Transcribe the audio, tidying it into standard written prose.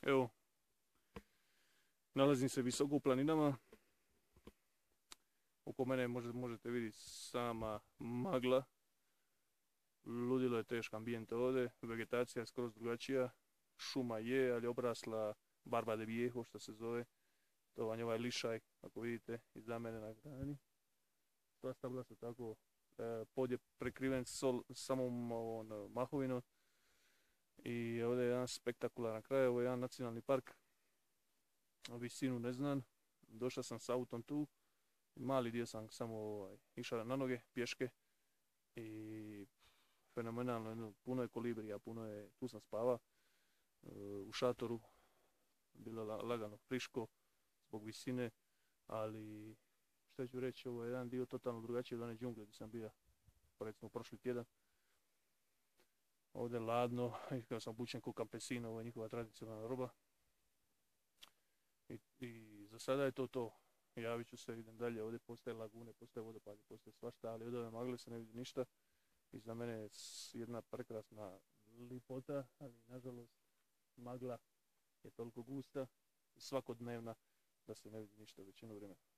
Evo, nalazim se visoko u planinama. Oko mene možete vidjeti sama magla. Ludilo je teško ambijent ovdje, vegetacija je skroz drugačija. Šuma je, ali je obrasla barba de viejo, što se zove. To vam je ovaj lišaj, ako vidite, iza mene na grani. Sva stabla su tako, pod je prekriven samom mahovinom. I ovdje je jedan spektakularan kraj, ovo je jedan nacionalni park. Visinu ne znam, došao sam s autom tu, mali dio sam samo išao na noge, pješke i fenomenalno, puno je kolibrija, tu sam spavao u šatoru, bilo lagano friško zbog visine, ali što ću reći, ovo je jedan dio totalno drugačiji od one džungle gdje sam bio, recimo prošli tjedan. Ovdje je ladno, kao sam obučen ko campesino, ovo je njihova tradicionalna roba. I za sada je to. Javit ću se, idem dalje, ovdje postoje lagune, postoje vodopadi, postoje svašta, ali od ove magle se ne vidi ništa. I za mene je jedna prekrasna lipota, ali nažalost magla je toliko gusta i svakodnevna da se ne vidi ništa većinu vremena.